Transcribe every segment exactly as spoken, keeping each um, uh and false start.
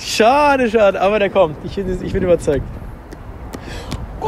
Schade, schade, aber der kommt. Ich bin, ich bin überzeugt. Oh!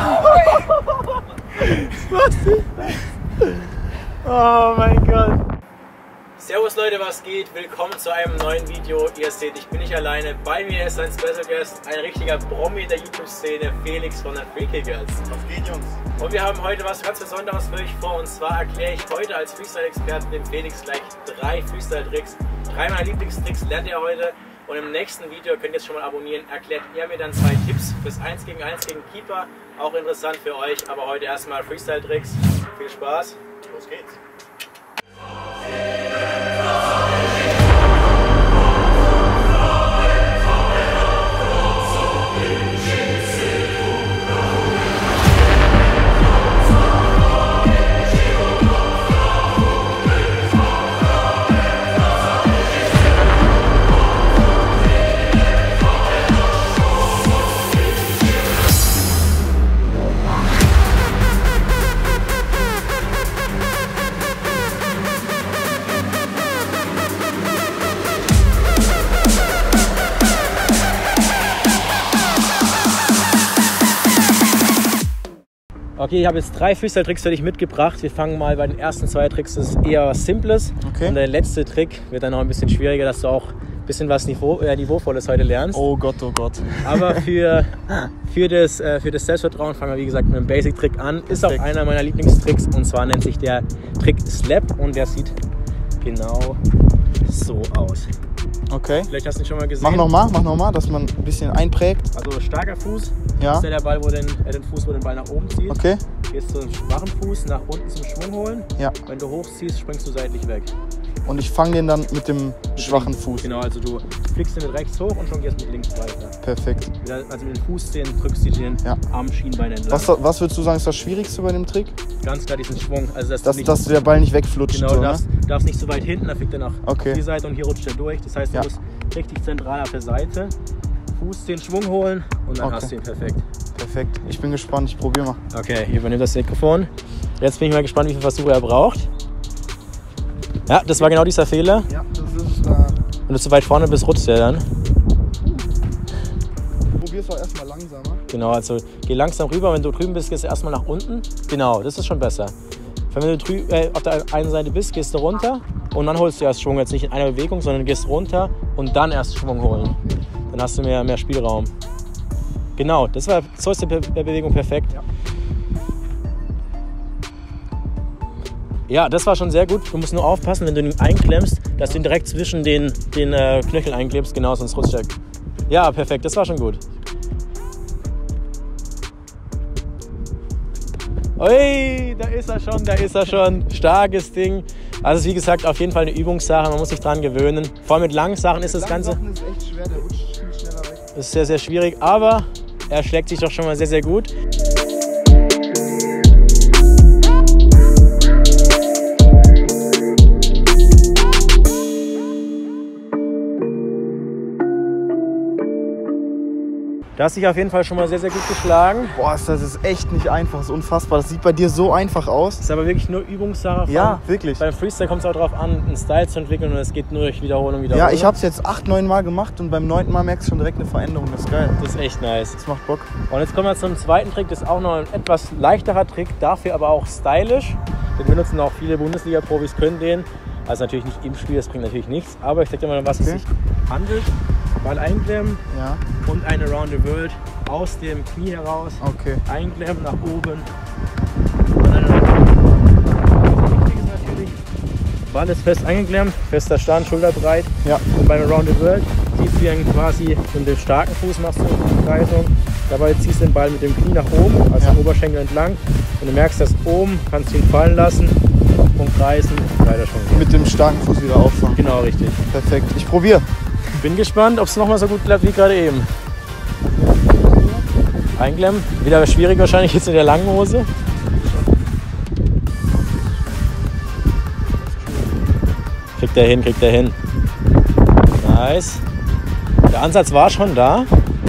Was ist das? Oh mein Gott. Servus Leute, was geht? Willkommen zu einem neuen Video. Ihr seht, ich bin nicht alleine. Bei mir ist ein Special Guest, ein richtiger Promi der YouTube-Szene, Felix von den Freekickers. Was geht, Jungs? Und wir haben heute was ganz Besonderes für euch vor. Und zwar erkläre ich heute als Freestyle-Experten dem Felix gleich drei Freestyle-Tricks. Drei meiner Lieblingstricks lernt ihr heute. Und im nächsten Video, könnt ihr jetzt schon mal abonnieren, erklärt er mir dann zwei Tipps fürs eins gegen eins gegen Keeper. Auch interessant für euch, aber heute erstmal Freestyle-Tricks. Viel Spaß. Los geht's. Okay, ich habe jetzt drei Freestyle-Tricks für dich mitgebracht. Wir fangen mal bei den ersten zwei Tricks. Das ist eher was Simples. Okay. Und der letzte Trick wird dann noch ein bisschen schwieriger, dass du auch ein bisschen was Niveau, äh, Niveauvolles heute lernst. Oh Gott, oh Gott. Aber für, für, das, äh, für das Selbstvertrauen fangen wir wie gesagt mit einem Basic-Trick an. Ist auch einer meiner Lieblingstricks und zwar nennt sich der Trick Slap und der sieht genau so aus. Okay. Vielleicht hast du ihn schon mal gesehen. Mach nochmal, mach nochmal, dass man ein bisschen einprägt. Also starker Fuß. Ja. Das ist der Ball, wo den, äh, den Fuß, wo den Ball nach oben zieht. Okay. Gehst zu einem schwachen Fuß nach unten zum Schwung holen. Ja. Wenn du hochziehst, springst du seitlich weg. Und ich fange den dann mit dem schwachen Fuß. Genau, also du fliegst den mit rechts hoch und schon gehst mit links weiter. Perfekt. Also mit den Fußzehen drückst du den ja. Armschienbein entlang. Was, was würdest du sagen, ist das Schwierigste bei dem Trick? Ganz klar diesen Schwung. Also dass, dass, du nicht, dass der Ball nicht wegflutscht. Genau, so, du darfst, ne? darfst nicht so weit hinten, da fliegt er nach okay. auf die Seite und hier rutscht er durch. Das heißt, du ja. musst richtig zentral auf der Seite Fuß den Schwung holen und dann okay. hast du ihn perfekt. Perfekt. Ich bin gespannt, ich probiere mal. Okay, ich übernehme das Mikrofon. Jetzt bin ich mal gespannt, wie viele Versuche er braucht. Ja, das war genau dieser Fehler. Ja, das ist. Äh Wenn du zu weit vorne bist, rutscht er dann. Probier's doch erstmal langsamer. Genau, also geh langsam rüber. Wenn du drüben bist, gehst du erstmal nach unten. Genau, das ist schon besser. Wenn du drü äh, auf der einen Seite bist, gehst du runter und dann holst du erst Schwung. Jetzt nicht in einer Bewegung, sondern gehst runter und dann erst Schwung holen. Dann hast du mehr, mehr Spielraum. Genau, das war, so ist die Be Bewegung perfekt. Ja. Ja, das war schon sehr gut. Du musst nur aufpassen, wenn du ihn einklemmst, dass du ihn direkt zwischen den, den äh, Knöcheln einklemmst. Genau, sonst rutscht er. Ja, perfekt, das war schon gut. Ui, da ist er schon, da ist er schon. Starkes Ding. Also wie gesagt, auf jeden Fall eine Übungssache. Man muss sich dran gewöhnen. Vor allem mit langen Sachen ist das Ganze... Lange Sachen ist echt schwer, der rutscht viel schneller weg. Das ist sehr, sehr schwierig, aber er schlägt sich doch schon mal sehr, sehr gut. Du hast dich auf jeden Fall schon mal sehr, sehr gut geschlagen. Boah, das ist echt nicht einfach, das ist unfassbar. Das sieht bei dir so einfach aus. Das ist aber wirklich nur Übungssache. Ja, wirklich. Beim Freestyle kommt es auch darauf an, einen Style zu entwickeln und es geht nur durch Wiederholung, Wiederholung. Ja, ich habe es jetzt acht, neun Mal gemacht und beim neunten Mal merkst du schon direkt eine Veränderung. Das ist geil. Das ist echt nice. Das macht Bock. Und jetzt kommen wir zum zweiten Trick. Das ist auch noch ein etwas leichterer Trick, dafür aber auch stylisch. Den benutzen auch viele Bundesliga-Profis, können den. Also natürlich nicht im Spiel, das bringt natürlich nichts. Aber ich zeig dir mal, was okay. es sich handelt. Ball einklemmen ja. und eine Around the World aus dem Knie heraus. Okay. Einklemmen nach oben. Und dann natürlich. Ball ist fest eingeklemmt, fester Stand, schulterbreit. Ja. Und beim Around the World ziehst du ihn quasi mit dem starken Fuß, machst du die Kreisung. Dabei ziehst du den Ball mit dem Knie nach oben, also ja. Oberschenkel entlang. Und du merkst, dass oben kannst du ihn fallen lassen und kreisen. Weiter schon. Mit dem starken Fuß wieder auffangen. Genau, richtig. Perfekt. Ich probiere. Bin gespannt, ob es nochmal so gut klappt wie gerade eben. Einklemmen. Wieder schwierig wahrscheinlich jetzt in der langen Hose. Kriegt er hin, kriegt er hin. Nice. Der Ansatz war schon da.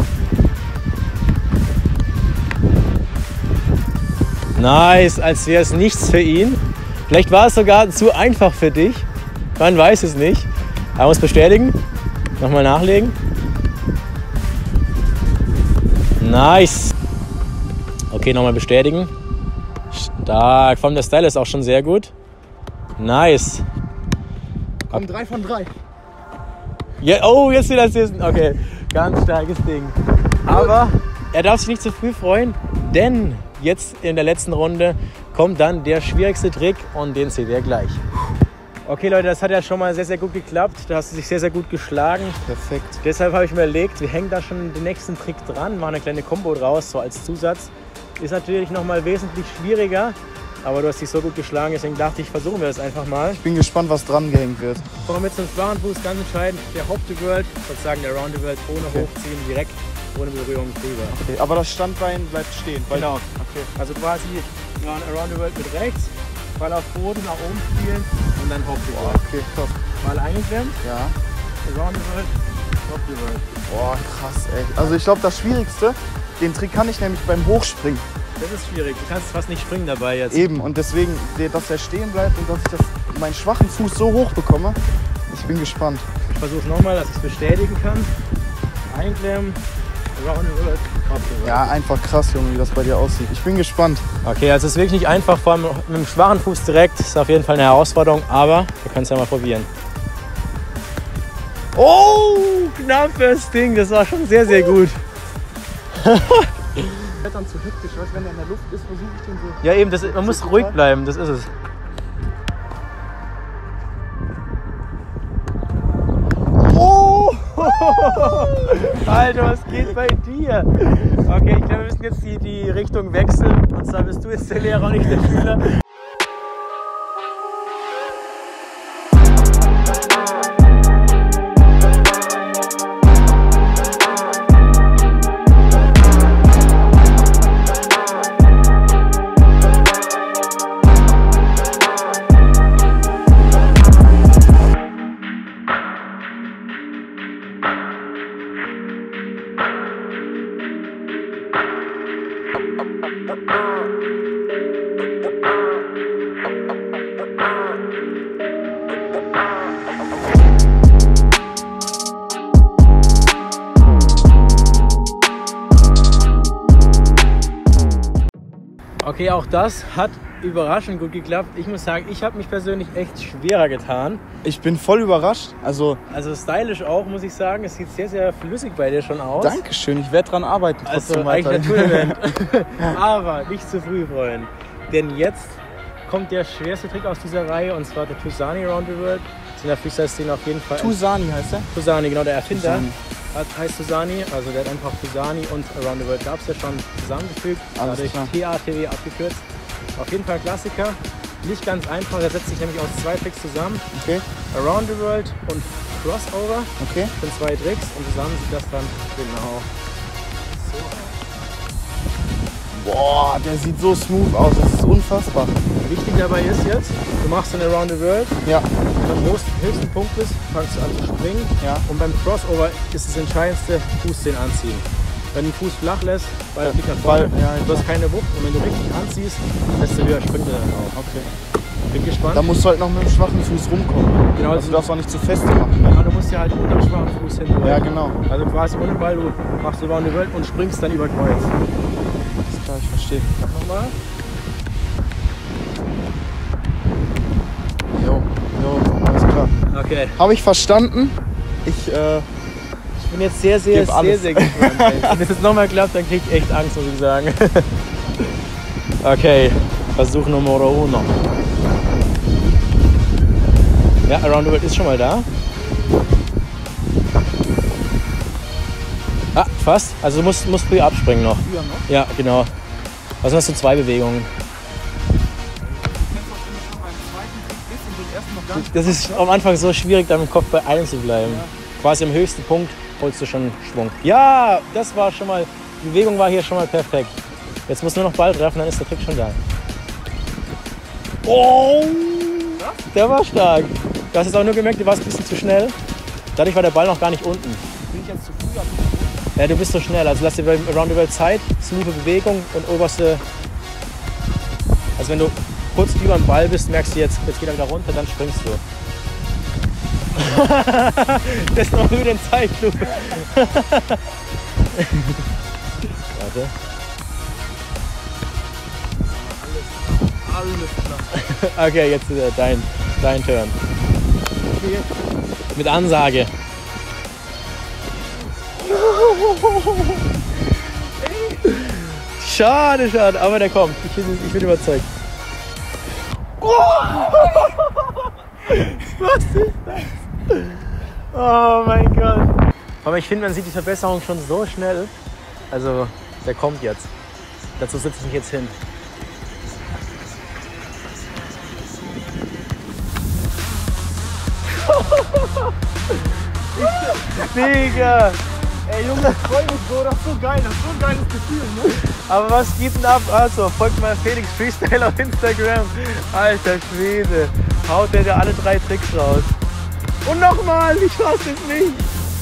Nice, als wäre es nichts für ihn. Vielleicht war es sogar zu einfach für dich. Man weiß es nicht. Aber muss bestätigen. Nochmal nachlegen. Nice. Okay, nochmal bestätigen. Stark. Vor allem der Style ist auch schon sehr gut. Nice. Komm, drei von drei. Ja, oh, jetzt wieder Assisten. Okay, ganz starkes Ding. Aber er darf sich nicht zu früh freuen, denn jetzt in der letzten Runde kommt dann der schwierigste Trick und den seht ihr gleich. Okay Leute, das hat ja schon mal sehr, sehr gut geklappt. Da hast du dich sehr, sehr gut geschlagen. Perfekt. Deshalb habe ich mir überlegt, wir hängen da schon den nächsten Trick dran, machen eine kleine Combo draus, so als Zusatz. Ist natürlich noch mal wesentlich schwieriger, aber du hast dich so gut geschlagen, deswegen dachte ich, versuchen wir das einfach mal. Ich bin gespannt, was dran gehängt wird. Warum jetzt zum schwachen Fuß ganz entscheidend, der Hop the World, sozusagen der Round the World, ohne Okay. Hochziehen, direkt, ohne Berührung drüber. Okay, aber das Standbein bleibt stehen. Weil Genau. Okay. Also quasi Around the World mit rechts, Ball auf Boden, nach oben spielen und dann Hop the World. Okay, top. Ball eingeklemmt, Ja. Around the World, Hop the World. Boah, krass, ey. Also ich glaube, das Schwierigste, den Trick kann ich nämlich beim Hochspringen. Das ist schwierig, du kannst fast nicht springen dabei jetzt. Eben, und deswegen, dass er stehen bleibt und dass ich das, meinen schwachen Fuß so hoch bekomme. Ich bin gespannt. Ich versuche nochmal, dass ich es bestätigen kann. Einklemmen, Around the World, Hop the World. Ja, einfach krass, Junge, wie das bei dir aussieht. Ich bin gespannt. Okay, also es ist wirklich nicht einfach, vor allem mit dem schwachen Fuß direkt. Das ist auf jeden Fall eine Herausforderung, aber wir können es ja mal probieren. Oh, knappes Ding, das war schon sehr, sehr gut. Dann zu hektisch, weißt, wenn er in der Luft ist, versuche ich den so. Ja eben, das, man muss ruhig bleiben, das ist es. Oh! Alter, was geht bei dir? Okay, ich glaube, wir müssen jetzt die, die Richtung wechseln. Und zwar bist du jetzt der Lehrer und nicht der Schüler. Okay, auch das hat überraschend gut geklappt. Ich muss sagen, ich habe mich persönlich echt schwerer getan. Ich bin voll überrascht. Also, Also stylisch auch, muss ich sagen. Es sieht sehr, sehr flüssig bei dir schon aus. Dankeschön. Ich werde dran arbeiten. Also Trotzdem eigentlich weiter. Naturtalent. Aber nicht zu früh, Freunde. Denn jetzt kommt der schwerste Trick aus dieser Reihe, und zwar der Tusani Around the World. Das ist in der Freestyle-Szene auf jeden Fall. Tusani heißt er? Tusani, genau, der Erfinder. Tusani. Hat, heißt Tusani, also der hat einfach Tusani und Around the World gab es ja schon zusammengefügt, Alles dadurch klar. T A T W abgekürzt. Auf jeden Fall Klassiker, nicht ganz einfach, der setzt sich nämlich aus zwei Tricks zusammen. Okay, Around the World und Crossover okay. sind zwei Tricks und zusammen sieht das dann genau so aus. Boah, der sieht so smooth aus. Das ist unfassbar. Wichtig dabei ist jetzt, du machst dann Around the World, Ja, wenn du am höchsten, höchsten Punkt bist, fängst du an zu springen. ja. Und beim Crossover ist das entscheidendste, Fußzehen anziehen. Wenn du den Fuß flach lässt, Ball Ja, fliegt nach Ball, vorne, ja, du hast keine Wucht und wenn du richtig anziehst, desto höher springt er dann auch. Okay. Bin gespannt. Da musst du halt noch mit dem schwachen Fuß rumkommen. Genau, Also du darfst auch nicht zu feste machen. Ja, du musst ja halt unter dem schwachen Fuß hin. Ja, genau. Also quasi ohne Ball, du machst Around the World und springst dann über Kreuz. Alles klar, ich verstehe. Nochmal. Jo, jo, alles klar. Okay. Habe ich verstanden. Ich, äh, Ich bin jetzt sehr, sehr, Gib sehr, alles. sehr gespannt. ey. Wenn das jetzt nochmal klappt, dann krieg ich echt Angst, muss ich sagen. Okay, Versuch Nummer uno. Ja, Around the World ist schon mal da. Ah, fast. Also du musst, musst früh abspringen noch. früher noch. Ja, genau. Also hast du zwei Bewegungen. Das ist am Anfang so schwierig, da im Kopf bei einem zu bleiben. Quasi am höchsten Punkt holst du schon Schwung. Ja, das war schon mal, die Bewegung war hier schon mal perfekt. Jetzt musst du nur noch Ball treffen, dann ist der Trick schon da. Oh, der war stark. Du hast jetzt auch nur gemerkt, du warst ein bisschen zu schnell. Dadurch war der Ball noch gar nicht unten. Bin ich jetzt zu früh? Ja, du bist so schnell. Also lass dir beim Around the World Zeit, smooth Bewegung und oberste. Also wenn du kurz über dem Ball bist, merkst du jetzt, jetzt geht er wieder runter, dann springst du. Das ist noch nur den Zeitlupe. Warte. Alles klar. Okay, jetzt äh, dein, dein Turn. Okay. Mit Ansage. Schade, schade, aber der kommt. Ich bin, ich bin überzeugt. Was ist das? Oh mein Gott. Aber ich finde, man sieht die Verbesserung schon so schnell. Also, der kommt jetzt. Dazu sitze ich mich jetzt hin. Digga! Ey Junge, das freut mich so, das ist so geil, das ist so ein geiles Gefühl, ne? Aber was geht denn ab? Also, folgt mal Felix Freestyle auf Instagram. Alter Schwede, haut der da alle drei Tricks raus. Und nochmal, ich fasse es nicht.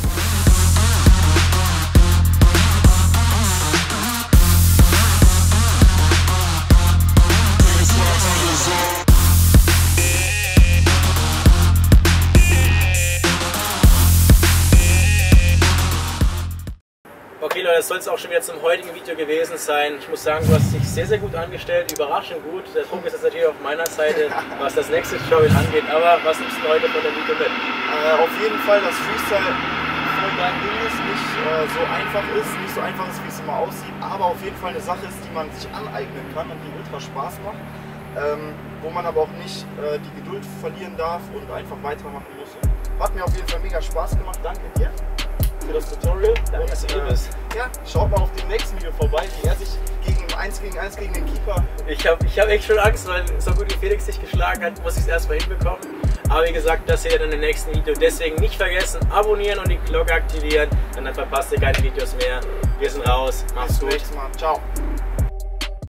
Okay Leute, das soll es auch schon wieder zum heutigen Video gewesen sein. Ich muss sagen, du hast dich sehr, sehr gut angestellt, überraschend gut. Der Druck ist jetzt natürlich auf meiner Seite, was das nächste Tutorial angeht. Aber was nimmst du heute von der Video mit? Äh, auf jeden Fall, dass Freestyle voll dein Ding ist, nicht äh, so einfach ist, nicht so einfach ist, wie es immer aussieht, aber auf jeden Fall eine Sache ist, die man sich aneignen kann und die ultra Spaß macht. Ähm, wo man aber auch nicht äh, die Geduld verlieren darf und einfach weitermachen muss. Hat mir auf jeden Fall mega Spaß gemacht. Danke dir für das Tutorial. Danke, dass du hier bist. Ja, schaut mal auf dem nächsten Video vorbei, wie er sich gegen eins gegen eins gegen den Keeper. Ich habe ich hab echt schon Angst, weil so gut wie Felix dich geschlagen hat, muss ich es erstmal hinbekommen. Aber wie gesagt, das seht ihr dann im nächsten Video. Deswegen nicht vergessen, abonnieren und die Glocke aktivieren. Dann verpasst ihr keine Videos mehr. Wir sind raus. Macht's gut. Bis zum nächsten Mal. Ciao.